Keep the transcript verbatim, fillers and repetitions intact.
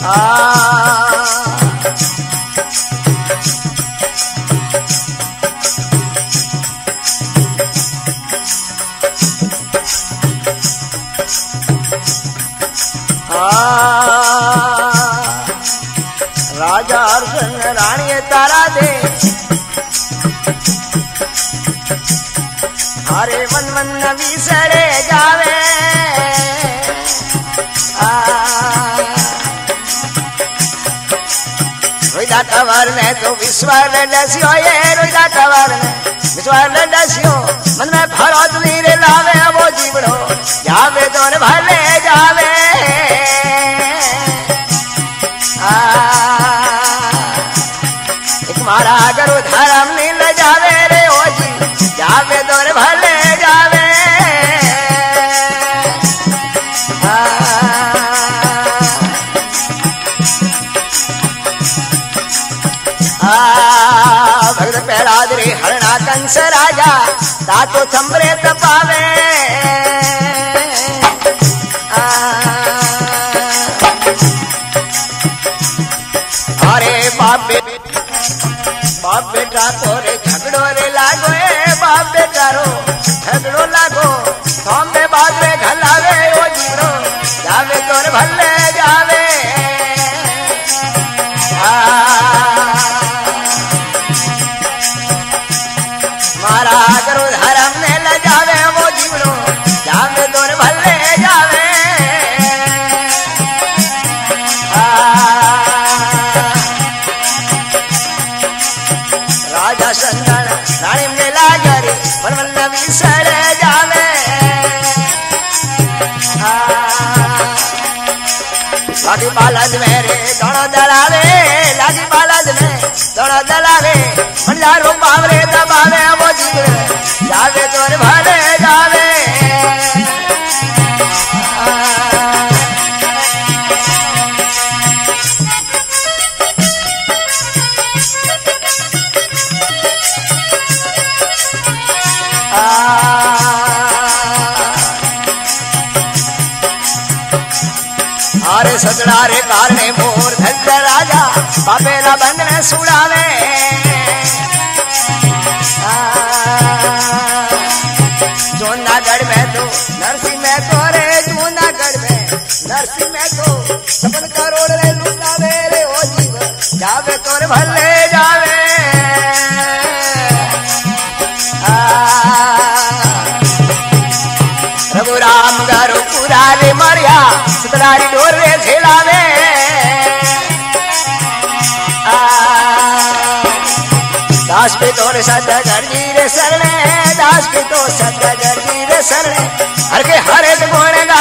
राजा अर्जुन रानी तारा दे हरे मन मन विसरे जावे रोहिदा टवर ने तो विश्वास डसियो ये रोहिदा टवर ने विश्वास डसियो मन में भरोस नीरे लावे वो जीवड़ो जावे तो भले जावे एक मारा करो धर्म नहीं ले जावे रे ओ जी जावे तो भले जावे भगत पैरादरी हरणा कंस राजा तातो थंबरे तपावे अरे बाप बाप बेटा तोरे झगड़ो रे लागो ए बाप बेटा रो झगड़ो लागो थोंबे बाद में घलावे ओ जीरो जावे तोरे भले जावे मारा करो धर्म ने ल जावे वो जीवड़ो जावे तोरे भले जावे राजा संगण रानी में लागरी परमल विसर जावे लागी बालद में रे दोनों दलावे लागी बालद में दोनों दलावे मंडारो बावरे दबावे वो जीवे जावे तोरे भले जावे अरे सजड़ा रे कारणे मोर धज राजा बाबेला बंधन सुड़ावे जूनागढ़ में तो नरसिंह में तो रे जूनागढ़ में नरसिंह में तो सपन करोड़ रे लुटावे रे ओ जीव जावे तोरे भले जावे प्रभु राम गारो पूरा रे मरिया सतरारी डोर रे झेलावे दास पे तोरे सतगढ़ जी रे शरणे दास पे तो सतगढ़ जी रे शरणे हर के हर एक गुण